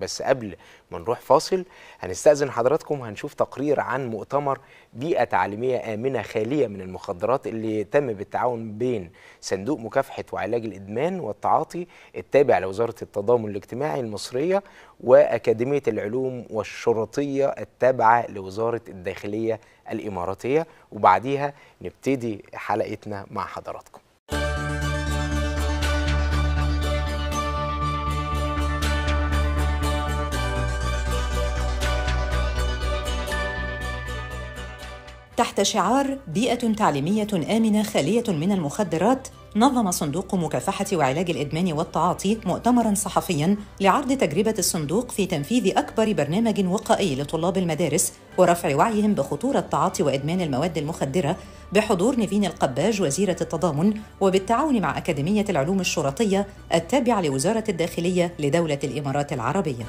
بس قبل ما نروح فاصل هنستأذن حضراتكم، هنشوف تقرير عن مؤتمر بيئة تعليمية آمنة خالية من المخدرات اللي تم بالتعاون بين صندوق مكافحة وعلاج الإدمان والتعاطي التابع لوزارة التضامن الاجتماعي المصرية وأكاديمية العلوم والشرطية التابعة لوزارة الداخلية الإماراتية. وبعديها نبتدي حلقتنا مع حضراتكم. تحت شعار بيئة تعليمية آمنة خالية من المخدرات، نظم صندوق مكافحة وعلاج الإدمان والتعاطي مؤتمراً صحفياً لعرض تجربة الصندوق في تنفيذ أكبر برنامج وقائي لطلاب المدارس ورفع وعيهم بخطورة تعاطي وإدمان المواد المخدرة، بحضور نيفين القباج وزيرة التضامن وبالتعاون مع أكاديمية العلوم الشرطية التابعة لوزارة الداخلية لدولة الإمارات العربية.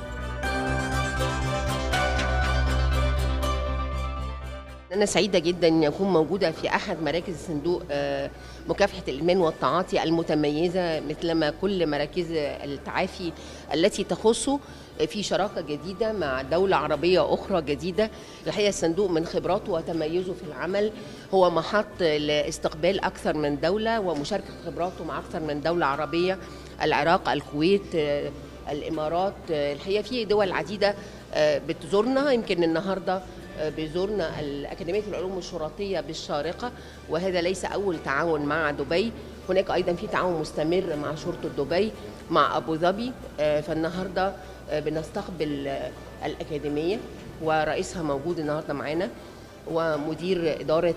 أنا سعيدة جدا أن أكون موجودة في أحد مراكز صندوق مكافحة الإدمان والتعاطي المتميزة مثلما كل مراكز التعافي التي تخصه، في شراكة جديدة مع دولة عربية أخرى جديدة. الحقيقة الصندوق من خبراته وتميزه في العمل هو محط لاستقبال أكثر من دولة ومشاركة خبراته مع أكثر من دولة عربية، العراق، الكويت، الإمارات. الحقيقة في دول عديدة بتزورنا، يمكن النهاردة بزورنا الأكاديمية العلوم الشرطية بالشارقة، وهذا ليس أول تعاون مع دبي، هناك أيضا في تعاون مستمر مع شرطة دبي مع أبو ظبي. فالنهاردة بنستقبل الأكاديمية ورئيسها موجود النهاردة معنا، ومدير إدارة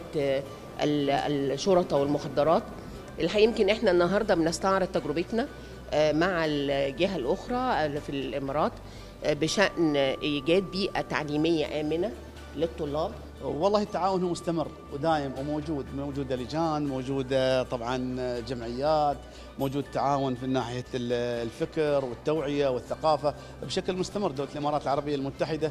الشرطة والمخدرات. الحقيقة يمكن إحنا النهاردة بنستعرض تجربتنا مع الجهة الأخرى في الإمارات بشأن إيجاد بيئة تعليمية آمنة للطلاب. والله التعاون هو مستمر ودائم وموجود، موجودة لجان، موجودة طبعا جمعيات، موجود تعاون في ناحية الفكر والتوعية والثقافة بشكل مستمر. دولة الإمارات العربية المتحدة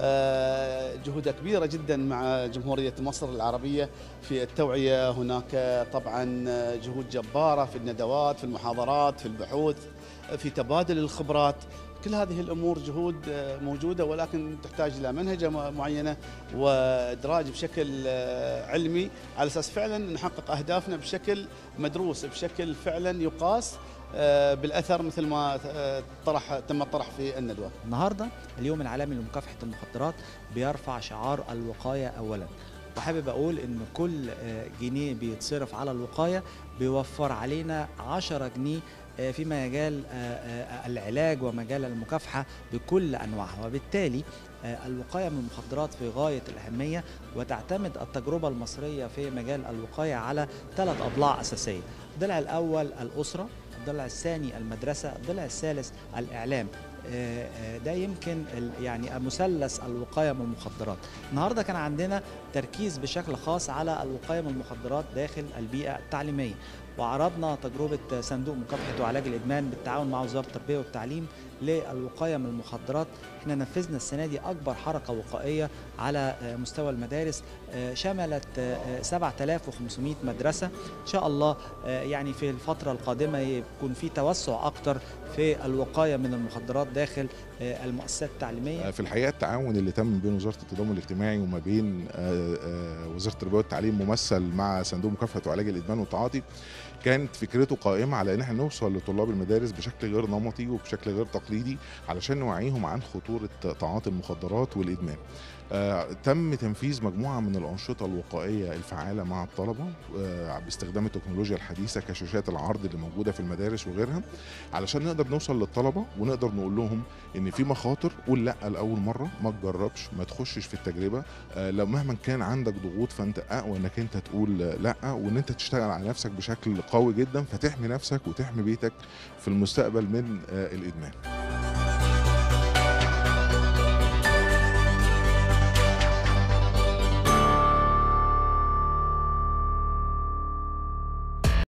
جهودها كبيرة جدا مع جمهورية مصر العربية في التوعية، هناك طبعا جهود جبارة في الندوات، في المحاضرات، في البحوث، في تبادل الخبرات. كل هذه الأمور جهود موجودة، ولكن تحتاج إلى منهجة معينة وإدراج بشكل علمي على أساس فعلا نحقق أهدافنا بشكل مدروس، بشكل فعلا يقاس بالأثر مثل ما تم الطرح في الندوة. النهاردة اليوم العالمي لمكافحة المخدرات بيرفع شعار الوقاية أولا، وحابب أقول إن كل جنيه بيتصرف على الوقاية بيوفر علينا 10 جنيه في مجال العلاج ومجال المكافحة بكل أنواعها. وبالتالي الوقاية من المخدرات في غاية الأهمية، وتعتمد التجربة المصرية في مجال الوقاية على 3 أضلاع أساسية. الضلع الأول الأسرة، الضلع الثاني المدرسة، الضلع الثالث الإعلام. ده يمكن يعني مثلث الوقاية من المخدرات. النهاردة كان عندنا تركيز بشكل خاص على الوقاية من المخدرات داخل البيئة التعليمية، وعرضنا تجربة صندوق مكافحة وعلاج الإدمان بالتعاون مع وزارة التربية والتعليم للوقاية من المخدرات. احنا نفذنا السنة دي أكبر حركة وقائية على مستوى المدارس، شملت 7500 مدرسة. إن شاء الله يعني في الفترة القادمة يكون في توسع أكتر في الوقاية من المخدرات داخل المؤسسات التعليمية. في الحقيقة التعاون اللي تم بين وزارة التضامن الاجتماعي وما بين وزارة التربية والتعليم ممثل مع صندوق مكافحة وعلاج الإدمان والتعاطي كانت فكرته قائمة على ان احنا نوصل لطلاب المدارس بشكل غير نمطي وبشكل غير تقليدي علشان نوعيهم عن خطورة تعاطي المخدرات والإدمان. تم تنفيذ مجموعة من الأنشطة الوقائية الفعالة مع الطلبة باستخدام التكنولوجيا الحديثة كشاشات العرض اللي موجودة في المدارس وغيرها، علشان نقدر نوصل للطلبة ونقدر نقول لهم إن في مخاطر، قول لأ لأول مرة، ما تجربش، ما تخشش في التجربة. لو مهما كان عندك ضغوط فأنت أقوى إنك أنت تقول لأ، وإن أنت تشتغل على نفسك بشكل قوي جدا فتحمي نفسك وتحمي بيتك في المستقبل من الإدمان.